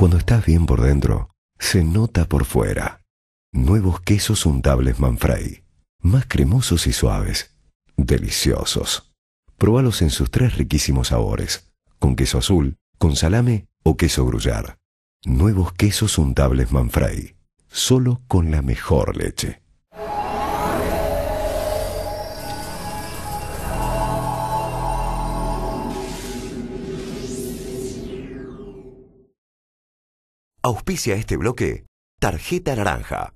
Cuando estás bien por dentro, se nota por fuera. Nuevos quesos untables Manfrey. Más cremosos y suaves. Deliciosos. Probalos en sus 3 riquísimos sabores. Con queso azul, con salame o queso gruyère. Nuevos quesos untables Manfrey. Solo con la mejor leche. Auspicia este bloque Tarjeta Naranja.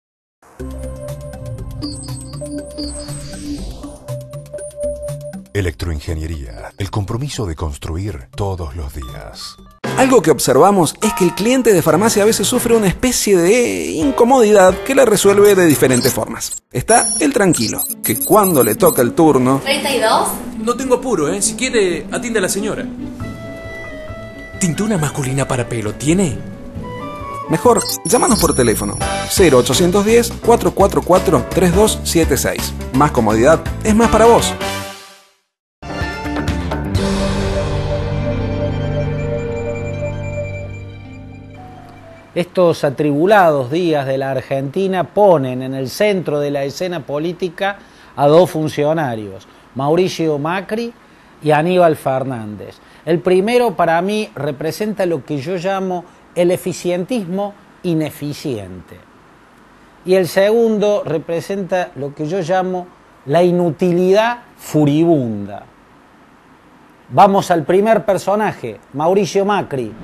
Electroingeniería, el compromiso de construir todos los días. Algo que observamos es que el cliente de farmacia a veces sufre una especie de incomodidad que la resuelve de diferentes formas. Está el tranquilo, que cuando le toca el turno... ¿32? No tengo apuro, Si quiere, atiende a la señora. ¿Tintura masculina para pelo tiene? Mejor, llámanos por teléfono 0810-444-3276. Más comodidad es más para vos. Estos atribulados días de la Argentina ponen en el centro de la escena política a 2 funcionarios, Mauricio Macri y Aníbal Fernández. El primero para mí representa lo que yo llamo el eficientismo ineficiente. Y el segundo representa lo que yo llamo la inutilidad furibunda. Vamos al primer personaje, Mauricio Macri.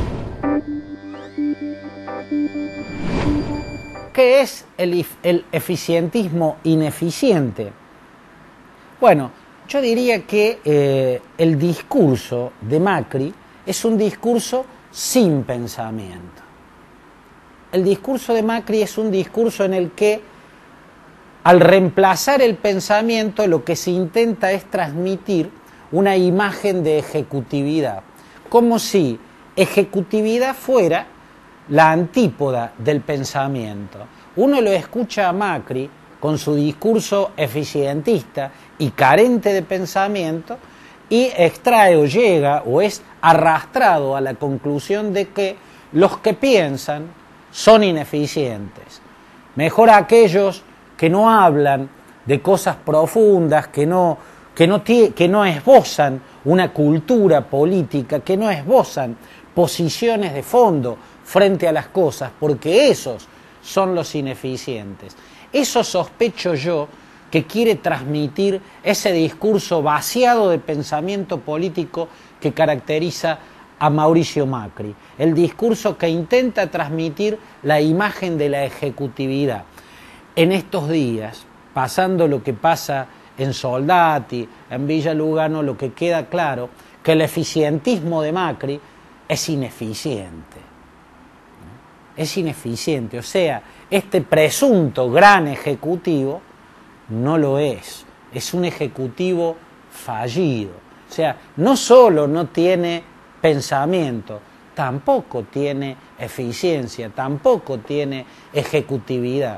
¿Qué es el eficientismo ineficiente? Bueno, yo diría que el discurso de Macri es un discurso sin pensamiento. El discurso de Macri es un discurso en el que, al reemplazar el pensamiento, lo que se intenta es transmitir una imagen de ejecutividad, como si ejecutividad fuera la antípoda del pensamiento. Uno lo escucha a Macri con su discurso eficientista y carente de pensamiento y extrae o llega o es arrastrado a la conclusión de que los que piensan son ineficientes. Mejor aquellos que no hablan de cosas profundas, que no esbozan una cultura política, que no esbozan posiciones de fondo frente a las cosas, porque esos son los ineficientes. Eso sospecho yo que quiere transmitir ese discurso vaciado de pensamiento político que caracteriza a Mauricio Macri. El discurso que intenta transmitir la imagen de la ejecutividad. En estos días, pasando lo que pasa en Soldati, en Villa Lugano, lo que queda claro que el eficientismo de Macri es ineficiente. Es ineficiente, o sea, este presunto gran ejecutivo no lo es un ejecutivo fallido. O sea, no solo no tiene pensamiento, tampoco tiene eficiencia, tampoco tiene ejecutividad.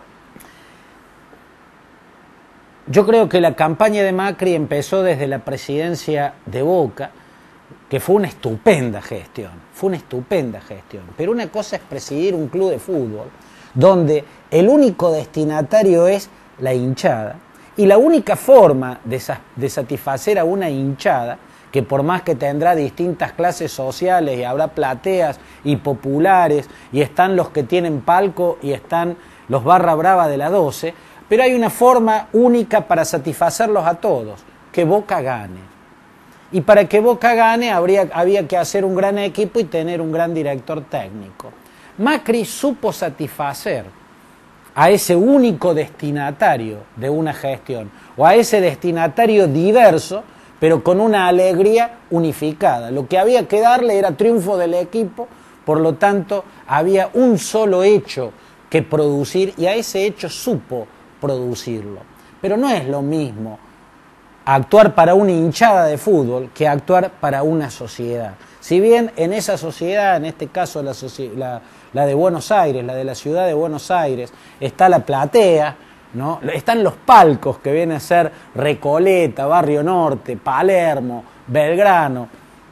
Yo creo que la campaña de Macri empezó desde la presidencia de Boca, que fue una estupenda gestión, pero una cosa es presidir un club de fútbol donde el único destinatario es la hinchada, y la única forma de satisfacer a una hinchada, que por más que tendrá distintas clases sociales y habrá plateas y populares y están los que tienen palco y están los barra brava de la 12, pero hay una forma única para satisfacerlos a todos, que Boca gane. Y para que Boca gane había que hacer un gran equipo y tener un gran director técnico. Macri supo satisfacer a ese único destinatario de una gestión, o a ese destinatario diverso, pero con una alegría unificada. Lo que había que darle era triunfo del equipo, por lo tanto había un solo hecho que producir y a ese hecho supo producirlo. Pero no es lo mismo actuar para una hinchada de fútbol que actuar para una sociedad. Si bien en esa sociedad, en este caso la de Buenos Aires, la de la ciudad de Buenos Aires, está la platea, ¿no? Están los palcos que vienen a ser Recoleta, Barrio Norte, Palermo, Belgrano,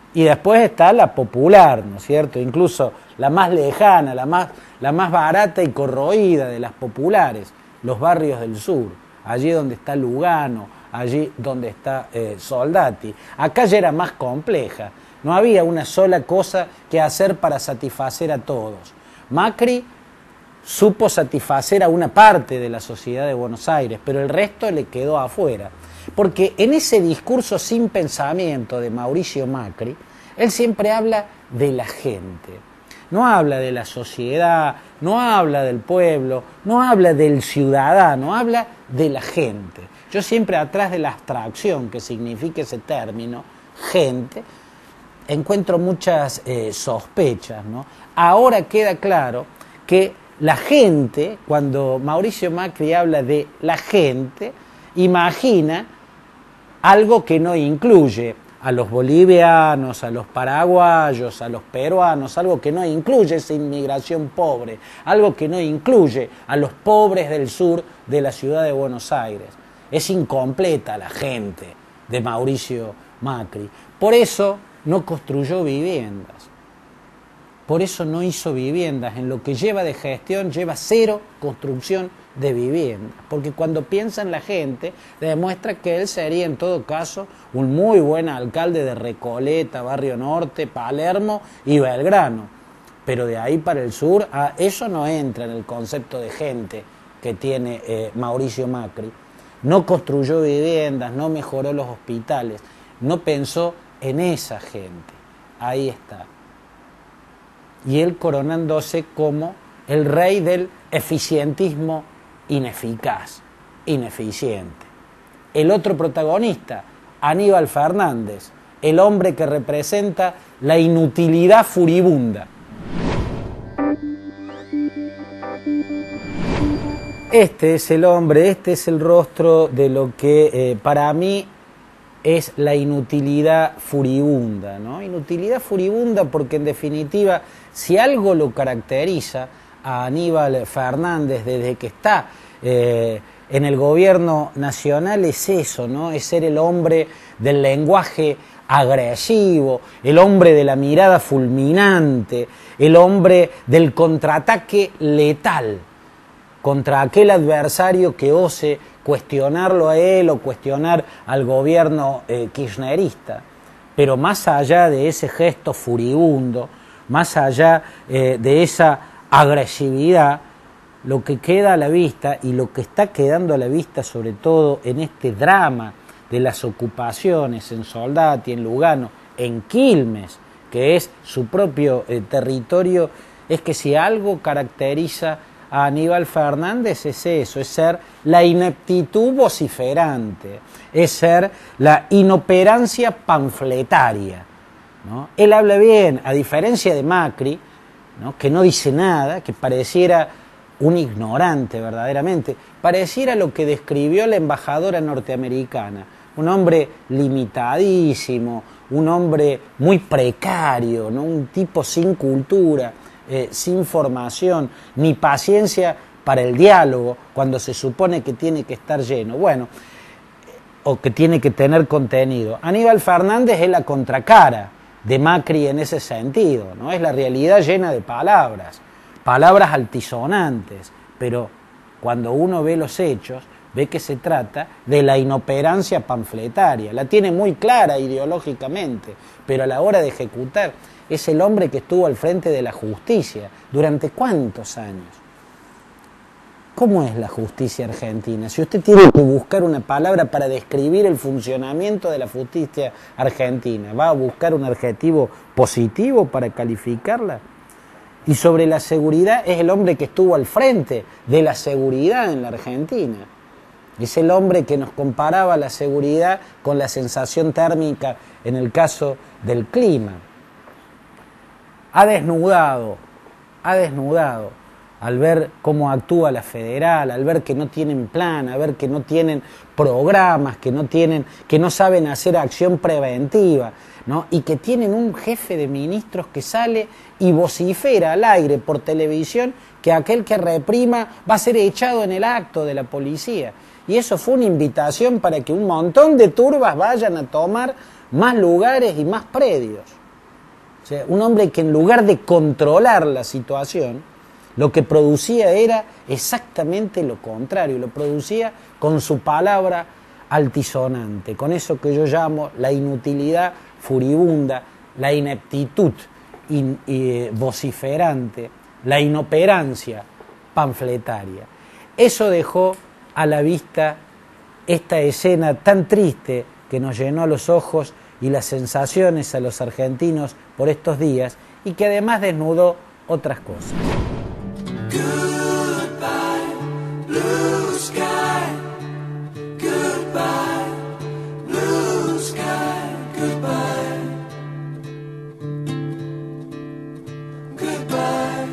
Y después está la popular, ¿no es cierto? Incluso la más lejana, la más barata y corroída de las populares, los barrios del sur, allí donde está Lugano, allí donde está Soldati. Acá ya era más compleja, no había una sola cosa que hacer para satisfacer a todos. Macri supo satisfacer a una parte de la sociedad de Buenos Aires, pero el resto le quedó afuera. Porque en ese discurso sin pensamiento de Mauricio Macri, él siempre habla de la gente. No habla de la sociedad, no habla del pueblo, no habla del ciudadano, habla de la gente. Yo siempre atrás de la abstracción que significa ese término, gente, encuentro muchas sospechas, ¿no? Ahora queda claro que la gente, cuando Mauricio Macri habla de la gente, imagina algo que no incluye a los bolivianos, a los paraguayos, a los peruanos, algo que no incluye esa inmigración pobre, algo que no incluye a los pobres del sur de la ciudad de Buenos Aires. Es incompleta la gente de Mauricio Macri. Por eso no construyó viviendas. Por eso no hizo viviendas. En lo que lleva de gestión lleva 0 construcción de viviendas. Porque cuando piensa en la gente, demuestra que él sería en todo caso un muy buen alcalde de Recoleta, Barrio Norte, Palermo y Belgrano. Pero de ahí para el sur, eso no entra en el concepto de gente que tiene Mauricio Macri. No construyó viviendas, no mejoró los hospitales, no pensó en esa gente. Ahí está. Y él coronándose como el rey del eficientismo ineficaz, ineficiente. El otro protagonista, Aníbal Fernández, el hombre que representa la inutilidad furibunda. Este es el hombre, este es el rostro de lo que para mí es la inutilidad furibunda, ¿no? Inutilidad furibunda porque en definitiva, si algo lo caracteriza a Aníbal Fernández desde que está en el gobierno nacional es eso, ¿no? Es ser el hombre del lenguaje agresivo, el hombre de la mirada fulminante, el hombre del contraataque letal contra aquel adversario que ose cuestionarlo a él o cuestionar al gobierno kirchnerista. Pero más allá de ese gesto furibundo, más allá de esa agresividad, lo que queda a la vista y lo que está quedando a la vista sobre todo en este drama de las ocupaciones en Soldati, en Lugano, en Quilmes, que es su propio territorio, es que si algo caracteriza a Aníbal Fernández es eso, es ser la ineptitud vociferante, es ser la inoperancia panfletaria, ¿no? Él habla bien, a diferencia de Macri, ¿no? Que no dice nada, que pareciera un ignorante verdaderamente, pareciera lo que describió la embajadora norteamericana, un hombre limitadísimo, un hombre muy precario, ¿no? Un tipo sin cultura, sin formación, ni paciencia para el diálogo, cuando se supone que tiene que estar lleno, bueno, o que tiene que tener contenido. Aníbal Fernández es la contracara de Macri en ese sentido, ¿no? Es la realidad llena de palabras, palabras altisonantes, pero cuando uno ve los hechos, ve que se trata de la inoperancia panfletaria, la tiene muy clara ideológicamente, pero a la hora de ejecutar, es el hombre que estuvo al frente de la justicia. ¿Durante cuántos años? ¿Cómo es la justicia argentina? Si usted tiene que buscar una palabra para describir el funcionamiento de la justicia argentina, ¿va a buscar un adjetivo positivo para calificarla? Y sobre la seguridad, es el hombre que estuvo al frente de la seguridad en la Argentina. Es el hombre que nos comparaba la seguridad con la sensación térmica en el caso del clima. Ha desnudado al ver cómo actúa la federal, al ver que no tienen plan, al ver que no tienen programas, que no saben hacer acción preventiva, ¿no? Y que tienen un jefe de ministros que sale y vocifera al aire por televisión que aquel que reprima va a ser echado en el acto de la policía. Y eso fue una invitación para que un montón de turbas vayan a tomar más lugares y más predios. O sea, un hombre que en lugar de controlar la situación, lo que producía era exactamente lo contrario, lo producía con su palabra altisonante, con eso que yo llamo la inutilidad furibunda, la ineptitud vociferante, la inoperancia panfletaria. Eso dejó a la vista esta escena tan triste que nos llenó los ojos y las sensaciones a los argentinos por estos días y que además desnudó otras cosas. Goodbye, blue sky. Goodbye, blue sky. Goodbye. Goodbye.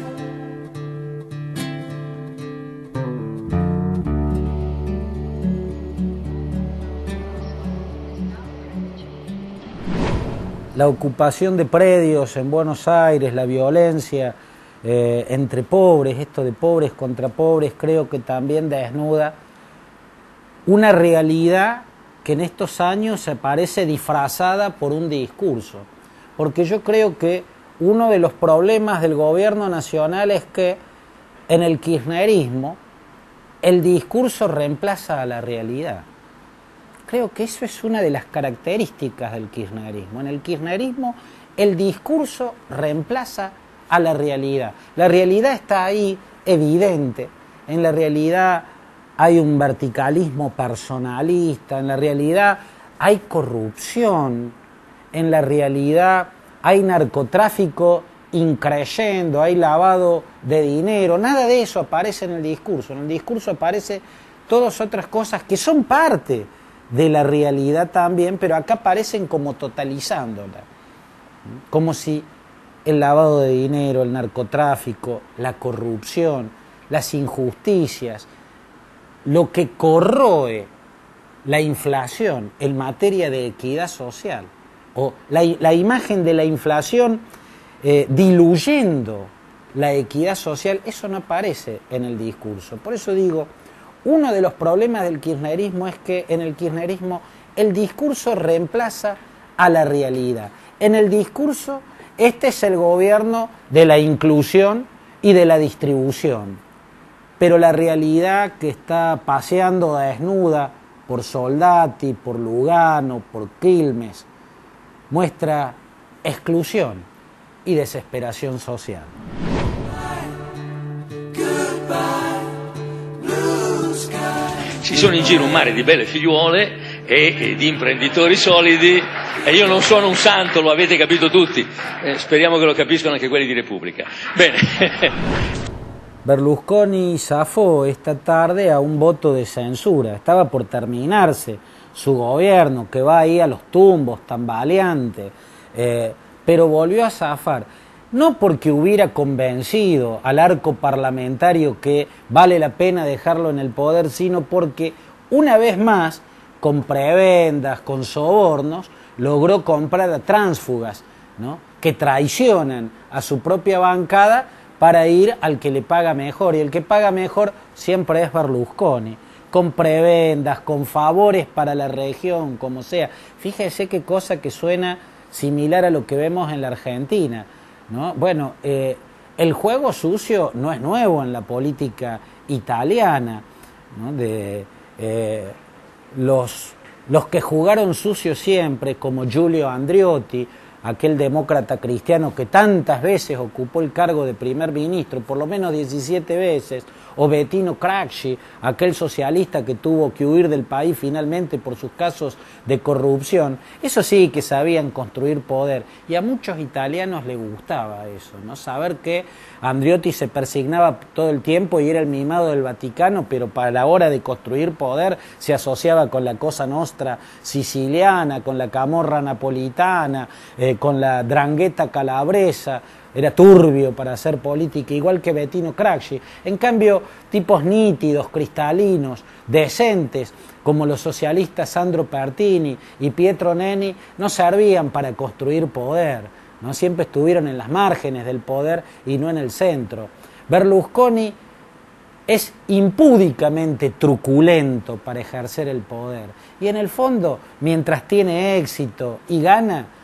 La ocupación de predios en Buenos Aires, la violencia entre pobres, esto de pobres contra pobres, creo que también desnuda una realidad que en estos años se parece disfrazada por un discurso. Porque yo creo que uno de los problemas del gobierno nacional es que en el kirchnerismo el discurso reemplaza a la realidad. Creo que eso es una de las características del kirchnerismo. En el kirchnerismo el discurso reemplaza a la realidad. La realidad está ahí, evidente. En la realidad hay un verticalismo personalista, en la realidad hay corrupción, en la realidad hay narcotráfico increyendo, hay lavado de dinero. Nada de eso aparece en el discurso. En el discurso aparece todas otras cosas que son parte de la realidad también, pero acá aparecen como totalizándola, como si el lavado de dinero, el narcotráfico, la corrupción, las injusticias, lo que corroe la inflación en materia de equidad social, o la imagen de la inflación diluyendo la equidad social, eso no aparece en el discurso. Por eso digo, uno de los problemas del kirchnerismo es que en el kirchnerismo el discurso reemplaza a la realidad. En el discurso, este es el gobierno de la inclusión y de la distribución. Pero la realidad que está paseando desnuda por Soldati, por Lugano, por Quilmes, muestra exclusión y desesperación social. Ci sono in giro un mare di belle figliuole e di imprenditori solidi e io non sono un santo, lo avete capito tutti, speriamo che lo capiscano anche quelli di Repubblica. Bene. Berlusconi zafó esta tarde a un voto de censura, estaba por terminarse su gobierno que va ahí a los tumbos, tambaleante, pero volvió a zafar. No porque hubiera convencido al arco parlamentario que vale la pena dejarlo en el poder, sino porque una vez más, con prebendas, con sobornos, logró comprar a tránsfugas, ¿no?, que traicionan a su propia bancada para ir al que le paga mejor. Y el que paga mejor siempre es Berlusconi, con prebendas, con favores para la región, como sea. Fíjese qué cosa que suena similar a lo que vemos en la Argentina, ¿no? Bueno, el juego sucio no es nuevo en la política italiana, ¿no? Los que jugaron sucio siempre, como Giulio Andreotti, aquel demócrata cristiano que tantas veces ocupó el cargo de primer ministro, por lo menos 17 veces, o Bettino Craxi, aquel socialista que tuvo que huir del país finalmente por sus casos de corrupción. Eso sí que sabían construir poder, y a muchos italianos les gustaba eso, ¿no? Saber que Andreotti se persignaba todo el tiempo y era el mimado del Vaticano, pero para la hora de construir poder se asociaba con la Cosa Nostra siciliana, con la Camorra napolitana, con la Drangheta calabresa. Era turbio para hacer política, igual que Bettino Craxi. En cambio, tipos nítidos, cristalinos, decentes, como los socialistas Sandro Pertini y Pietro Nenni, no servían para construir poder, ¿no? Siempre estuvieron en las márgenes del poder y no en el centro. Berlusconi es impúdicamente truculento para ejercer el poder. Y en el fondo, mientras tiene éxito y gana,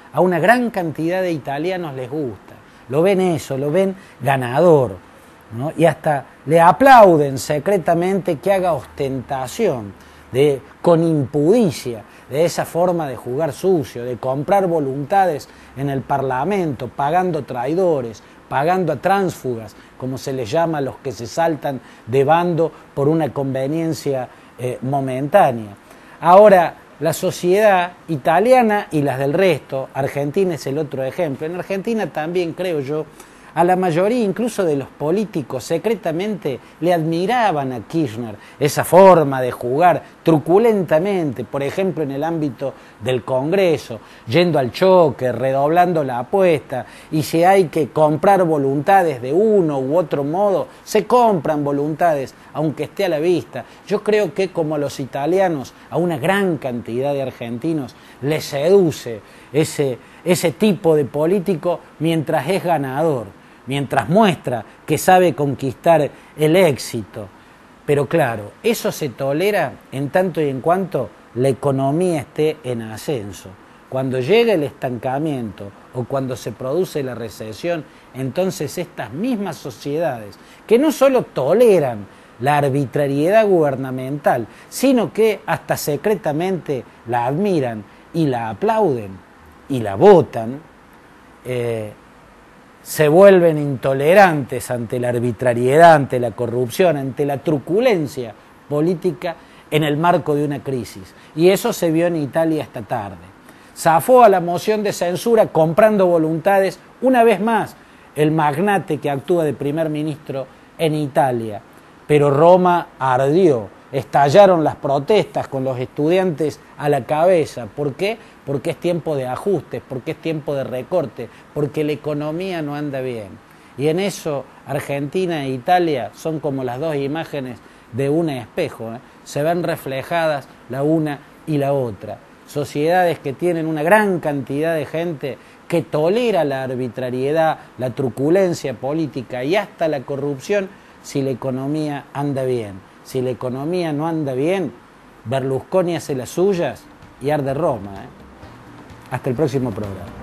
a una gran cantidad de italianos les gusta. Lo ven eso, lo ven ganador, ¿no? Y hasta le aplauden secretamente que haga ostentación, con impudicia, de esa forma de jugar sucio, de comprar voluntades en el Parlamento, pagando traidores, pagando a tránsfugas, como se les llama a los que se saltan de bando por una conveniencia momentánea. Ahora, la sociedad italiana y las del resto, Argentina es el otro ejemplo. En Argentina también, creo yo, a la mayoría incluso de los políticos secretamente le admiraban a Kirchner esa forma de jugar truculentamente, por ejemplo en el ámbito del Congreso, yendo al choque, redoblando la apuesta, y si hay que comprar voluntades de uno u otro modo, se compran voluntades, aunque esté a la vista. Yo creo que como a los italianos, a una gran cantidad de argentinos les seduce ese tipo de político mientras es ganador, mientras muestra que sabe conquistar el éxito. Pero claro, eso se tolera en tanto y en cuanto la economía esté en ascenso. Cuando llega el estancamiento o cuando se produce la recesión, entonces estas mismas sociedades, que no solo toleran la arbitrariedad gubernamental, sino que hasta secretamente la admiran y la aplauden y la votan, se vuelven intolerantes ante la arbitrariedad, ante la corrupción, ante la truculencia política en el marco de una crisis. Y eso se vio en Italia esta tarde. Zafó a la moción de censura comprando voluntades, una vez más, el magnate que actúa de primer ministro en Italia. Pero Roma ardió, estallaron las protestas con los estudiantes a la cabeza. ¿Por qué? Porque es tiempo de ajustes, porque es tiempo de recorte, porque la economía no anda bien. Y en eso Argentina e Italia son como las dos imágenes de un espejo, ¿eh? Se ven reflejadas la una y la otra. Sociedades que tienen una gran cantidad de gente que tolera la arbitrariedad, la truculencia política y hasta la corrupción si la economía anda bien. Si la economía no anda bien, Berlusconi hace las suyas y arde Roma, ¿eh? Hasta el próximo programa.